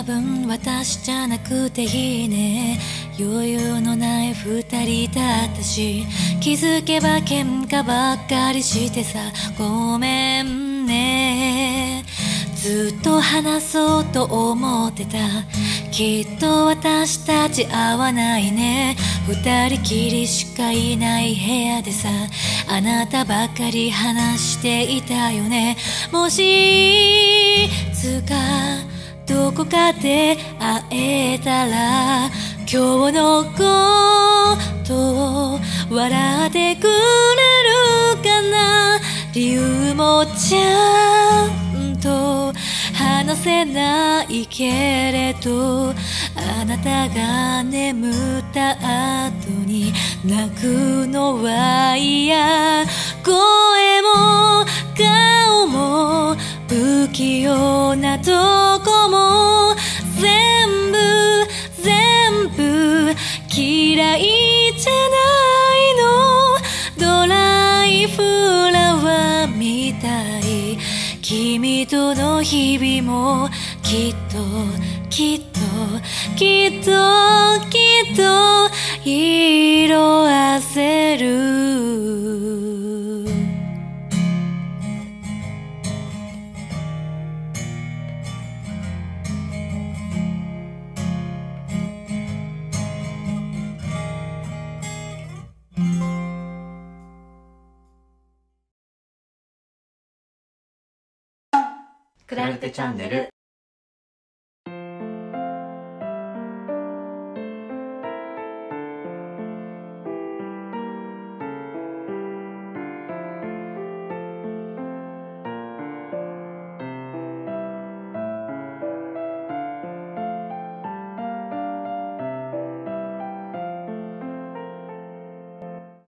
分私じゃなくていいね。余裕のない二人だったし、気づけば喧嘩ばっかりしてさ、ごめんね。ずっと話そうと思ってた。きっと私たち合わないね。二人きりしかいない部屋でさ、あなたばかり話していたよね。もしいつかどこかで会えたら、今日のことを笑ってくれるかな。理由もちゃんと話せないけれど、あなたが眠った後に泣くのは嫌。声も顔も不器用なとこも全部嫌いじゃないの。ドライフラワーみたい。君との日々もきっと色あせる。 クラルテチャンネル